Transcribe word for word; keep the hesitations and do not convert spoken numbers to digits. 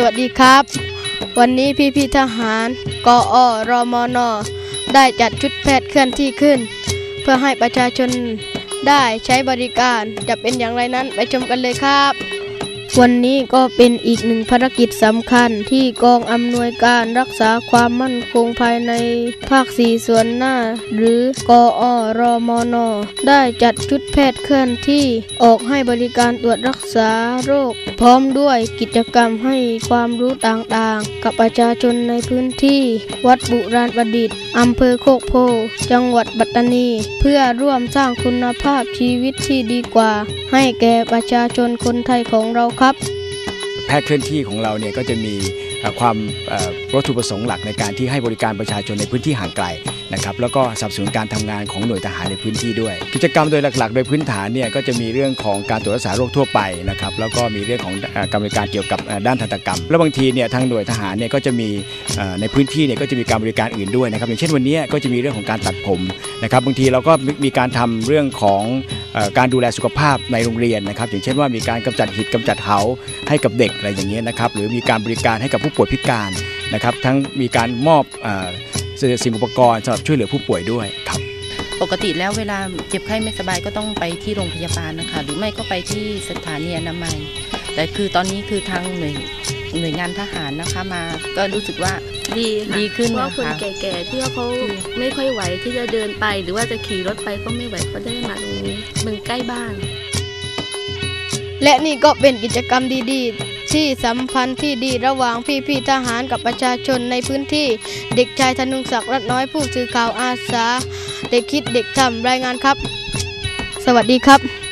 วัสดีครับวันนี้พี่พี่ทหารกอรมนได้จัดชุดแพทย์เคลื่อนที่ขึ้นเพื่อให้ประชาชนได้ใช้บริการจะเป็นอย่างไรนั้นไปชมกันเลยครับวันนี้ก็เป็นอีกหนึ่งภารกิจสำคัญที่กองอำนวยการรักษาความมั่นคงภายในภาคสี่ส่วนหน้าหรือกอรมนได้จัดชุดแพทย์เคลื่อนที่ออกให้บริการตรวจรักษาโรคพร้อมด้วยกิจกรรมให้ความรู้ต่างๆกับประชาชนในพื้นที่วัดบุราณประดิษฐ์อำเภอโคกโพจังหวัดปัตตานีเพื่อร่วมสร้างคุณภาพชีวิตที่ดีกว่าให้แก่ประชาชนคนไทยของเราครับแพทย์เคลื่อนที่ของเราเนี่ยก็จะมีความวัตถุประสงค์หลักในการที่ให้บริการประชาชนในพื้นที่ห่างไกลนะครับแล้วก็สนับสนุนการทำงานของหน่วยทหารในพื้นที่ด้วยกิจกรรมโดยหลักๆโดยพื้นฐานเนี่ยก็จะมีเรื่องของการตรวจรักษาโรคทั่วไปนะครับแล้วก็มีเรื่องของการบริการเกี่ยวกับด้านทันตกรรมแล้วบางทีเนี่ยทางหน่วยทหารเนี่ยก็จะมีในพื้นที่เนี่ยก็จะมีการบริการอื่นด้วยนะครับอย่างเช่นวันนี้ก็จะมีเรื่องของการตัดผมนะครับบางทีเราก็มีการทำเรื่องของการดูแลสุขภาพในโรงเรียนนะครับอย่างเช่นว่ามีการกำจัดหิดกำจัดเหาให้กับเด็กอะไรอย่างเงี้ยนะครับหรือมีการบริการให้กับผู้ป่วยพิการนะครับทั้งมีการมอบสิ่งอุปกรณ์สำหรับช่วยเหลือผู้ป่วยด้วยครับปกติแล้วเวลาเจ็บไข้ไม่สบายก็ต้องไปที่โรงพยาบาลนะคะหรือไม่ก็ไปที่สถานีอนามัยแต่คือตอนนี้คือทางหน่วยหน่วยงานทหารนะคะมาก็รู้สึกว่าดีดีขึ้นว่าคนแก่ๆที่ว่าเขาไม่ค่อยไหวที่จะเดินไปหรือว่าจะขี่รถไปก็ไม่ไหวก็ได้มาตรงนี้มันใกล้บ้านและนี่ก็เป็นกิจกรรมดีๆที่สัมพันธ์ที่ดีระหว่างพี่ๆทหารกับประชาชนในพื้นที่เด็กชายธนุศักดิ์รัตน์น้อยผู้สื่อข่าวอาสาเด็กคิดเด็กทำรายงานครับสวัสดีครับ